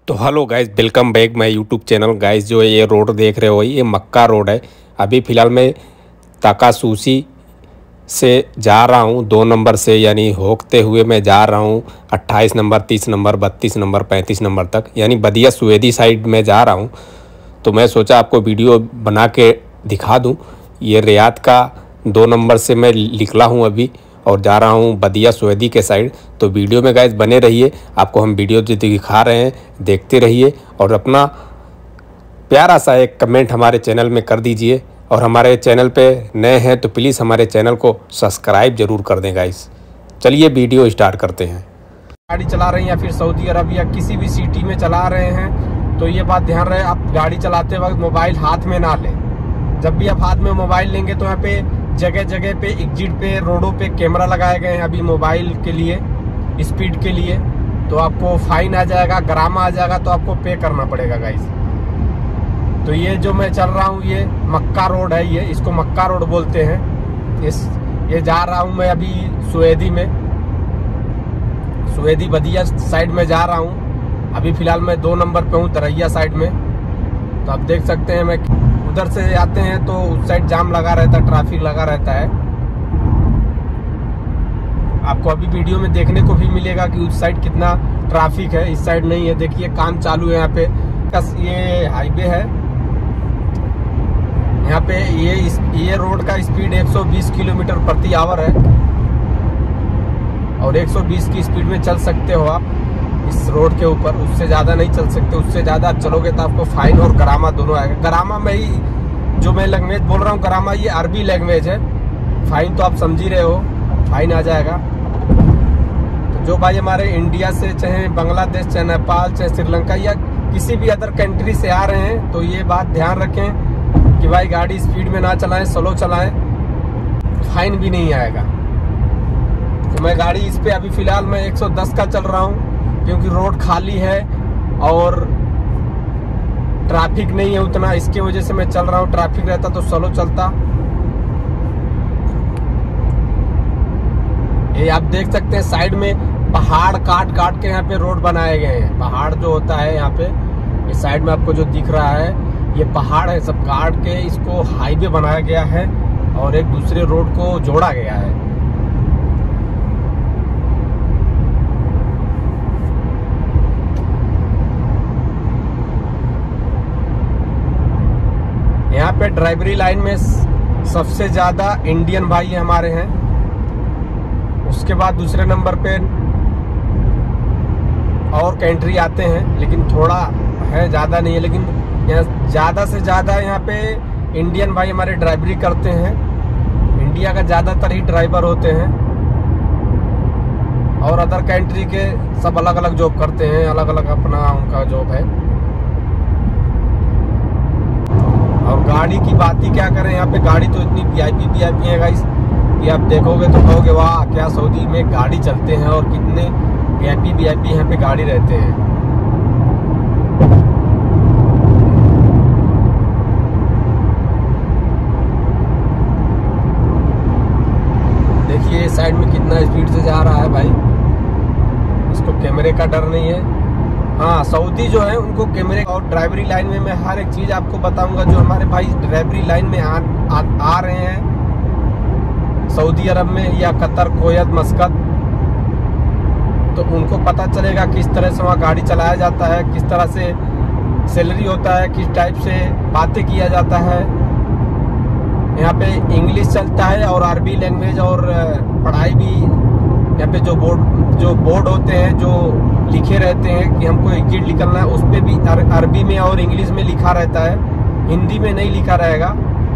तो hello guys, welcome back my YouTube channel. Guys जो ये रोड देख रहे हो ये मक्का रोड है। अभी फ़िलहाल मैं ताकासूसी से जा रहा हूँ 2 नंबर से, यानी होकते हुए मैं जा रहा हूँ 28 नंबर, 30 नंबर, 32 नंबर, 35 नंबर तक, यानी बदिया सुवेदी साइड में जा रहा हूँ। तो मैं सोचा आपको वीडियो बना के दिखा दूँ। ये रियाद का 2 नंबर से मैं निकला हूँ अभी और जा रहा हूँ बदिया सुवेदी के साइड। तो वीडियो में गाइस बने रहिए, आपको हम वीडियो जो दिखा रहे हैं देखते रहिए और अपना प्यारा सा एक कमेंट हमारे चैनल में कर दीजिए। और हमारे चैनल पे नए हैं तो प्लीज़ हमारे चैनल को सब्सक्राइब ज़रूर कर दें गाइस। चलिए वीडियो स्टार्ट करते हैं। गाड़ी चला रहे हैं या फिर सऊदी अरब या किसी भी सिटी में चला रहे हैं तो ये बात ध्यान रहे, आप गाड़ी चलाते वक्त मोबाइल हाथ में ना लें। जब भी आप हाथ में मोबाइल लेंगे तो यहाँ पे जगह जगह पे एग्जिट पे रोडों पे कैमरा लगाए गए हैं अभी मोबाइल के लिए, स्पीड के लिए। तो आपको फाइन आ जाएगा, ग्रामा आ जाएगा, तो आपको पे करना पड़ेगा गाइस। तो ये जो मैं चल रहा हूँ ये मक्का रोड है, ये इसको मक्का रोड बोलते हैं। ये जा रहा हूँ मैं अभी सुवेदी में, सुवेदी बदिया साइड में जा रहा हूँ। अभी फ़िलहाल मैं 2 नंबर पे हूँ तरैया साइड में। तो आप देख सकते हैं, मैं उधर से आते हैं तो उस साइड जाम लगा रहता है, ट्रैफिक लगा रहता है। आपको अभी वीडियो में देखने को भी मिलेगा कि उस साइड कितना ट्रैफिक है, इस साइड नहीं है। देखिए काम चालू है यहाँ पे, ये हाईवे है। यहाँ पे ये रोड का स्पीड 120 किलोमीटर प्रति आवर है और 120 की स्पीड में चल सकते हो आप इस रोड के ऊपर। उससे ज़्यादा नहीं चल सकते, उससे ज़्यादा आप चलोगे तो आपको फाइन और ग्रामा दोनों आएगा। ग्रामा में ही जो मैं लैंग्वेज बोल रहा हूँ, ग्रामा ये अरबी लैंग्वेज है। फाइन तो आप समझ ही रहे हो, फाइन आ जाएगा। तो जो भाई हमारे इंडिया से, चाहे बांग्लादेश, चाहे नेपाल, चाहे श्रीलंका या किसी भी अदर कंट्री से आ रहे हैं, तो ये बात ध्यान रखें कि भाई गाड़ी स्पीड में ना चलाएं, स्लो चलाएं, फाइन भी नहीं आएगा। तो मैं गाड़ी इस पे अभी फ़िलहाल मैं 110 का चल रहा हूँ क्योंकि रोड खाली है और ट्रैफिक नहीं है उतना, इसके वजह से मैं चल रहा हूँ। ट्रैफिक रहता तो स्लो चलता। ये आप देख सकते हैं साइड में पहाड़ काट काट के यहाँ पे रोड बनाए गए हैं। पहाड़ जो होता है यहाँ पे, ये साइड में आपको जो दिख रहा है ये पहाड़ है, सब काट के इसको हाईवे बनाया गया है और एक दूसरे रोड को जोड़ा गया है। यहाँ पे ड्राइवरी लाइन में सबसे ज़्यादा इंडियन भाई हमारे हैं, उसके बाद दूसरे नंबर पे और कंट्री आते हैं, लेकिन थोड़ा है, ज़्यादा नहीं है। लेकिन यहाँ ज़्यादा से ज़्यादा यहाँ पे इंडियन भाई हमारे ड्राइवरी करते हैं। इंडिया का ज़्यादातर ही ड्राइवर होते हैं और अदर कंट्री के सब अलग अलग जॉब करते हैं, अलग अलग अपना उनका जॉब है। और गाड़ी की बात ही क्या करें, यहाँ पे गाड़ी तो इतनी वीआईपी है गाइस कि आप देखोगे तो कहोगे वाह क्या सऊदी में गाड़ी चलते हैं और कितने वीआईपी यहाँ पे गाड़ी रहते हैं। देखिए साइड में कितना स्पीड से जा रहा है भाई, इसको कैमरे का डर नहीं है। हाँ, सऊदी जो है उनको कैमरे और ड्राइवरी लाइन में मैं हर एक चीज़ आपको बताऊंगा। जो हमारे भाई ड्राइवरी लाइन में आ रहे हैं सऊदी अरब में या कतर, कोयत, मस्कत, तो उनको पता चलेगा किस तरह से वहाँ गाड़ी चलाया जाता है, किस तरह से सैलरी होता है, किस टाइप से बातें किया जाता है। यहाँ पे इंग्लिश चलता है और अरबी लैंग्वेज और पढ़ाई भी। यहाँ पे जो बोर्ड होते हैं जो लिखे रहते हैं कि हमको एग्जिट निकलना है, उस पर भी अरबी में और इंग्लिश में लिखा रहता है, हिंदी में नहीं लिखा रहेगा।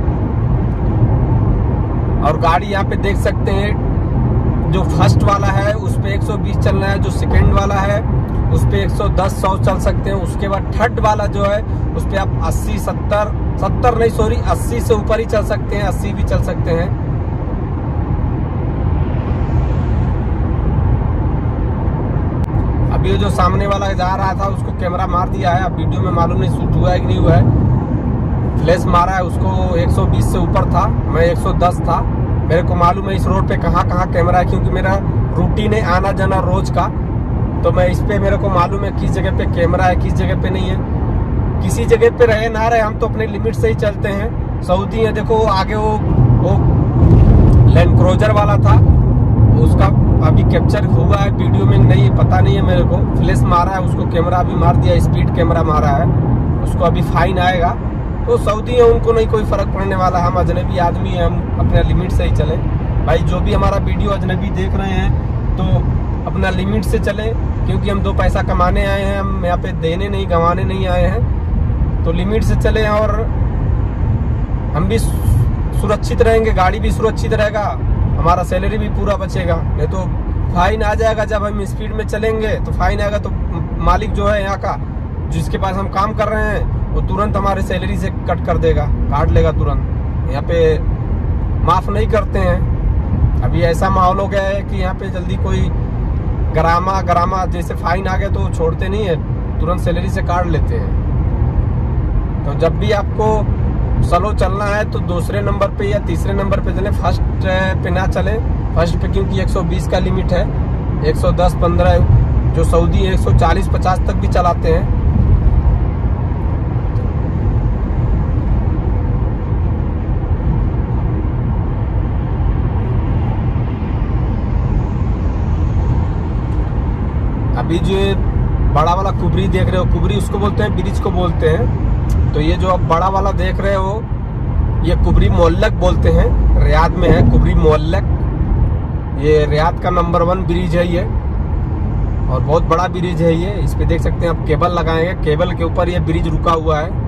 और गाड़ी यहाँ पे देख सकते हैं, जो फर्स्ट वाला है उस पे 120 चलना है, जो सेकंड वाला है उस पे 110, 100 चल सकते हैं। उसके बाद थर्ड वाला जो है उस पे आप 80, 70 नहीं सॉरी 80 से ऊपर ही चल सकते हैं, 80 भी चल सकते हैं। अभी जो सामने वाला जा रहा था उसको कैमरा मार दिया है, अब वीडियो में मालूम नहीं शूट हुआ है कि नहीं हुआ है। फ्लैश मारा है उसको, 120 से ऊपर था, मैं 110 था। मेरे को मालूम है इस रोड पे कहाँ कहाँ कैमरा है, क्योंकि मेरा रूटीन है आना जाना रोज का। तो मैं इस पे मेरे को मालूम है किस जगह पे कैमरा है, किस जगह पे नहीं है। किसी जगह पे रहे ना रहे, हम तो अपने लिमिट से ही चलते हैं। सऊदी है, देखो आगे वो लैंड क्रूजर वाला था, उसका अभी कैप्चर हुआ है वीडियो में, नहीं पता नहीं है मेरे को। फ्लैश मारा है उसको, कैमरा भी मार दिया, स्पीड कैमरा मारा है उसको, अभी फाइन आएगा। तो सऊदी है, उनको नहीं कोई फर्क पड़ने वाला। हम अजनबी आदमी हैं, हम अपने लिमिट से ही चले भाई। जो भी हमारा वीडियो अजनबी देख रहे हैं तो अपना लिमिट से चले, क्योंकि हम 2 पैसा कमाने आए हैं, हम यहाँ पे देने नहीं गंवाने नहीं आए हैं। तो लिमिट से चले और हम भी सुरक्षित रहेंगे, गाड़ी भी सुरक्षित रहेगा, हमारा सैलरी भी पूरा बचेगा। नहीं तो फाइन आ जाएगा। जब हम स्पीड में चलेंगे तो फाइन आएगा, तो मालिक जो है यहाँ का, जिसके पास हम काम कर रहे हैं, वो तुरंत हमारे सैलरी से कट कर देगा, काट लेगा तुरंत। यहाँ पे माफ़ नहीं करते हैं। अभी ऐसा माहौल हो गया है कि यहाँ पे जल्दी कोई गरामा जैसे फाइन आ गया तो छोड़ते नहीं है, तुरंत सैलरी से काट लेते हैं। तो जब भी आपको स्लो चलना है तो दूसरे नंबर पे या तीसरे नंबर पे चले, फर्स्ट पे ना चले। फर्स्ट पे क्योंकि 120 का लिमिट है, 110-15 जो सऊदी 140-50 तक भी चलाते हैं। अभी जो बड़ा वाला कुबरी देख रहे हो, कुबरी उसको बोलते हैं, ब्रिज को बोलते हैं। तो ये जो आप बड़ा वाला देख रहे हो, ये कुबरी मोहल्लक बोलते हैं, रियाद में है कुबरी मोहल्लक। ये रियाद का नंबर 1 ब्रिज है ये, और बहुत बड़ा ब्रिज है ये। इस पे देख सकते हैं आप केबल लगाएंगे, केबल के ऊपर ये ब्रिज रुका हुआ है।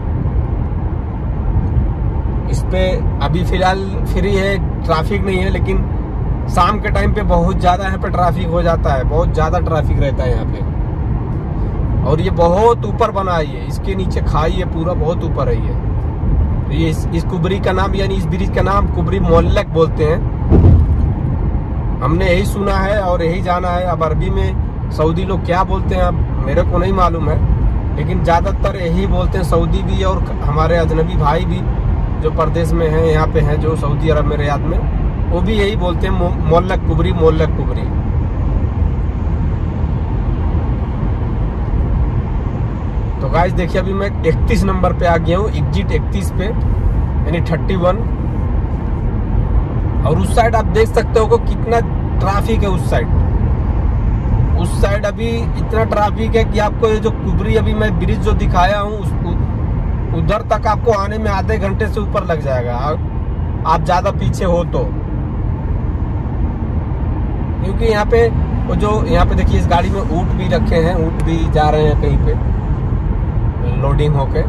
इस पे अभी फिलहाल फ्री है, ट्रैफिक नहीं है, लेकिन शाम के टाइम पे बहुत ज्यादा यहाँ पे ट्रैफिक हो जाता है, बहुत ज्यादा ट्रैफिक रहता है यहाँ पे। और ये बहुत ऊपर बना है, ये इसके नीचे खाई है, पूरा बहुत ऊपर है ये। तो ये इस कुबरी का नाम, यानी इस ब्रिज का नाम कुबरी मोहल्लक बोलते हैं। हमने यही सुना है और यही जाना है। अब अरबी में सऊदी लोग क्या बोलते हैं अब मेरे को नहीं मालूम है, लेकिन ज्यादातर यही बोलते हैं सऊदी भी और हमारे अजनबी भाई भी जो परदेश में हैं, यहाँ पे हैं जो सऊदी अरब में, रियाद में, वो भी यही बोलते हैं मोहल्लक कुबरी, मोहल्लक कुबरी। तो गाइस देखिए अभी मैं 31 नंबर पे आ गया हूँ, एग्जिट 31 पे, यानी 31। और उस साइड आप देख सकते हो कितना ट्रैफिक है उस साइड। उस साइड अभी इतना ट्रैफिक है कि आपको ये जो कुबरी अभी मैं ब्रिज जो दिखाया हूँ उधर तक आपको आने में आधे घंटे से ऊपर लग जाएगा, आप ज्यादा पीछे हो तो। क्योंकि यहाँ पे वो जो यहाँ पे देखिए इस गाड़ी में ऊंट भी रखे हैं, ऊंट भी जा रहे हैं कहीं पे लोडिंग होके।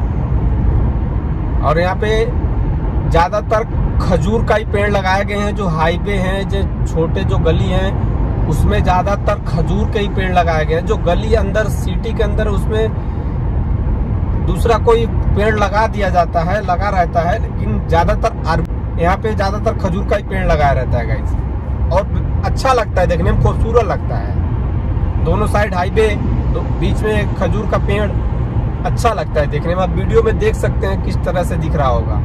और यहाँ पे ज्यादातर खजूर का ही पेड़ लगाए गए हैं। जो हाईवे हैं, जो छोटे जो गली हैं, उसमें ज्यादातर खजूर के ही पेड़ लगाए गए हैं। जो गली अंदर सिटी के अंदर, उसमें दूसरा कोई पेड़ लगा दिया जाता है, लगा रहता है, लेकिन ज्यादातर यहाँ पे ज्यादातर खजूर का ही पेड़ लगाया रहता है गाइस। और अच्छा लगता है, देखने में खूबसूरत लगता है। दोनों साइड हाईवे, बीच में खजूर का पेड़, अच्छा लगता है देखने में। आप वीडियो में देख सकते हैं किस तरह से दिख रहा होगा।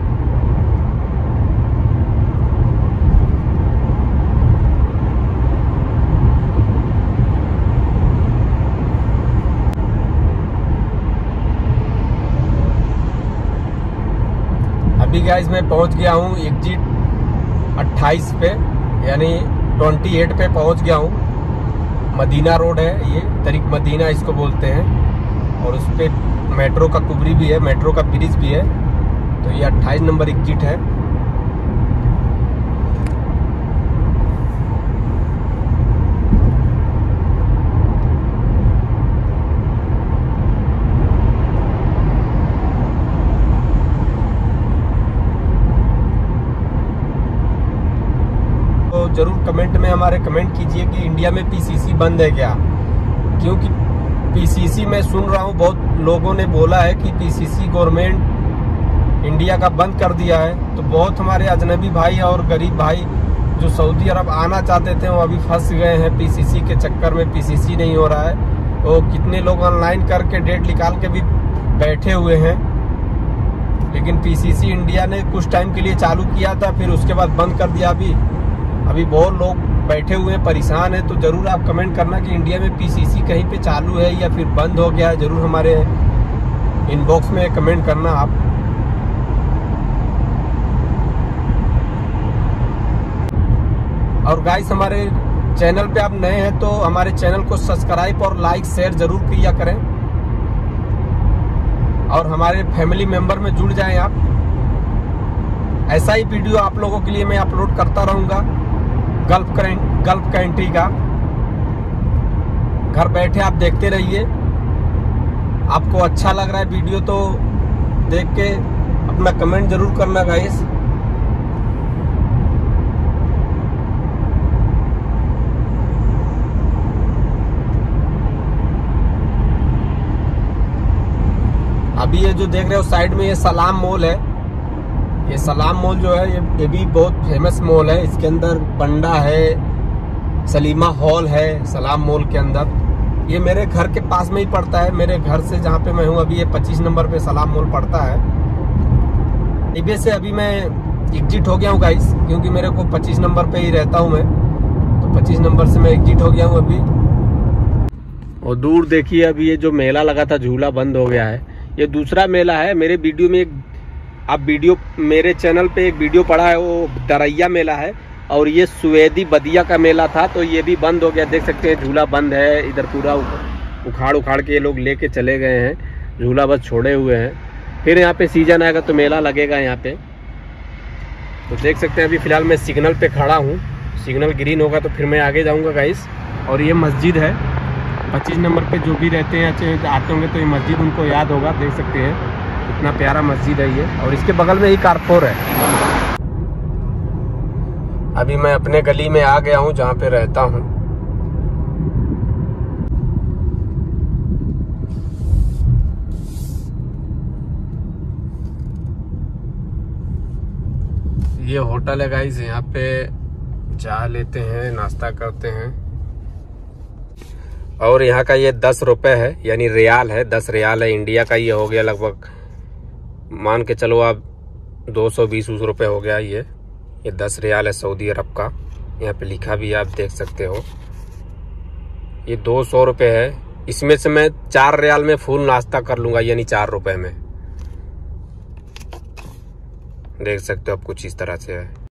अभी गाइस मैं पहुंच गया हूँ एग्जिट 28 पे, यानी 28 पे पहुंच गया हूँ। मदीना रोड है ये, तरीक मदीना इसको बोलते हैं। और उस पे मेट्रो का कुबरी भी है, मेट्रो का ब्रिज भी है। तो ये 28 नंबर एग्जिट है। जरूर कमेंट में हमारे कमेंट कीजिए कि इंडिया में पीसीसी बंद है क्या। क्योंकि पीसीसी मैं सुन रहा हूँ, बहुत लोगों ने बोला है कि पीसीसी गवर्नमेंट इंडिया का बंद कर दिया है। तो बहुत हमारे अजनबी भाई और गरीब भाई जो सऊदी अरब आना चाहते थे वो अभी फंस गए हैं पीसीसी के चक्कर में। पीसीसी नहीं हो रहा है, तो कितने लोग ऑनलाइन करके डेट निकाल के भी बैठे हुए हैं। लेकिन पीसीसी इंडिया ने कुछ टाइम के लिए चालू किया था, फिर उसके बाद बंद कर दिया। अभी अभी बहुत लोग बैठे हुए हैं, परेशान हैं। तो ज़रूर आप कमेंट करना कि इंडिया में पीसीसी कहीं पे चालू है या फिर बंद हो गया है। ज़रूर हमारे इनबॉक्स में कमेंट करना आप। और गाइस, हमारे चैनल पे आप नए हैं तो हमारे चैनल को सब्सक्राइब और लाइक शेयर ज़रूर किया करें और हमारे फैमिली मेंबर में जुड़ जाएं आप। ऐसा ही वीडियो आप लोगों के लिए मैं अपलोड करता रहूँगा गल्फ कंट्री का। घर बैठे आप देखते रहिए। आपको अच्छा लग रहा है वीडियो तो देख के अपना कमेंट ज़रूर करना गाइस। अभी ये जो देख रहे हो साइड में, ये सलाम मॉल है। ये सलाम मॉल जो है ये भी बहुत फेमस मॉल है। इसके अंदर बंडा है, सलीमा हॉल है सलाम मॉल के अंदर। ये मेरे घर के पास में ही पड़ता है। मेरे घर से जहाँ पे मैं हूँ अभी, ये 25 नंबर पे सलाम मॉल पड़ता है। इबे से अभी मैं एग्जिट हो गया हूँ गाइस, क्योंकि मेरे को 25 नंबर पे ही रहता हूँ मैं। तो 25 नंबर से मैं एग्जिट हो गया हूँ अभी। और दूर देखिए, अभी ये जो मेला लगा था झूला बंद हो गया है। ये दूसरा मेला है। मेरे वीडियो में मेरे चैनल पे एक वीडियो पड़ा है, वो दरैया मेला है। और ये सुवेदी बदिया का मेला था, तो ये भी बंद हो गया। देख सकते हैं झूला बंद है। इधर पूरा उखाड़ के ये लोग लेके चले गए हैं। झूला बस छोड़े हुए हैं। फिर यहाँ पे सीजन आएगा तो मेला लगेगा यहाँ पे। तो देख सकते हैं अभी फ़िलहाल मैं सिग्नल पे खड़ा हूँ। सिग्नल ग्रीन होगा तो फिर मैं आगे जाऊँगा गाइस। और ये मस्जिद है 25 नंबर पे। जो भी रहते हैं आते होंगे तो ये मस्जिद उनको याद होगा। देख सकते हैं इतना प्यारा मस्जिद है ये। और इसके बगल में ही कारपोर है। अभी मैं अपने गली में आ गया हूँ जहाँ पे रहता हूँ। ये होटल है गाइस। यहाँ पे चाय लेते हैं, नाश्ता करते हैं। और यहाँ का ये 10 रुपए है, यानी रियाल है। 10 रियाल है। इंडिया का ये हो गया लगभग, मान के चलो आप 220 रुपए हो गया। ये 10 रियाल है सऊदी अरब का। यहाँ पे लिखा भी है, आप देख सकते हो। ये 200 रुपए है। इसमें से मैं 4 रियाल में फुल नाश्ता कर लूँगा, यानी 4 रुपए में। देख सकते हो आप, कुछ इस तरह से है।